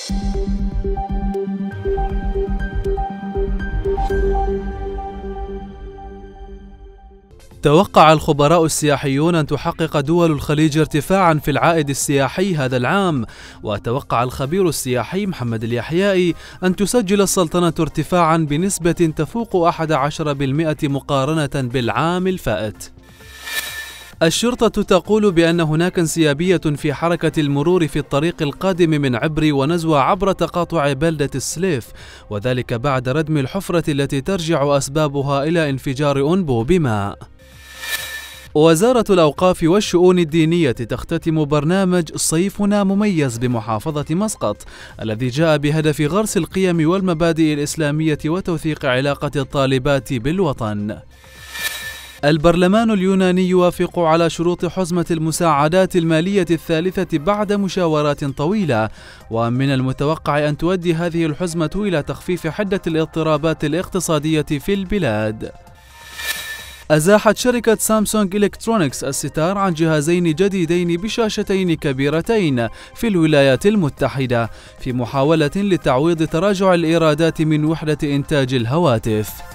توقع الخبراء السياحيون أن تحقق دول الخليج ارتفاعا في العائد السياحي هذا العام، وتوقع الخبير السياحي محمد اليحيائي أن تسجل السلطنة ارتفاعا بنسبة تفوق 11% مقارنة بالعام الفائت. الشرطة تقول بأن هناك انسيابية في حركة المرور في الطريق القادم من عبري ونزوة عبر تقاطع بلدة السليف، وذلك بعد ردم الحفرة التي ترجع أسبابها إلى انفجار أنبوب ماء. وزارة الأوقاف والشؤون الدينية تختتم برنامج صيفنا مميز بمحافظة مسقط، الذي جاء بهدف غرس القيم والمبادئ الإسلامية وتوثيق علاقة الطالبات بالوطن. البرلمان اليوناني يوافق على شروط حزمة المساعدات المالية الثالثة بعد مشاورات طويلة، ومن المتوقع أن تؤدي هذه الحزمة إلى تخفيف حدة الاضطرابات الاقتصادية في البلاد. أزاحت شركة سامسونج إلكترونيكس الستار عن جهازين جديدين بشاشتين كبيرتين في الولايات المتحدة في محاولة لتعويض تراجع الإيرادات من وحدة إنتاج الهواتف.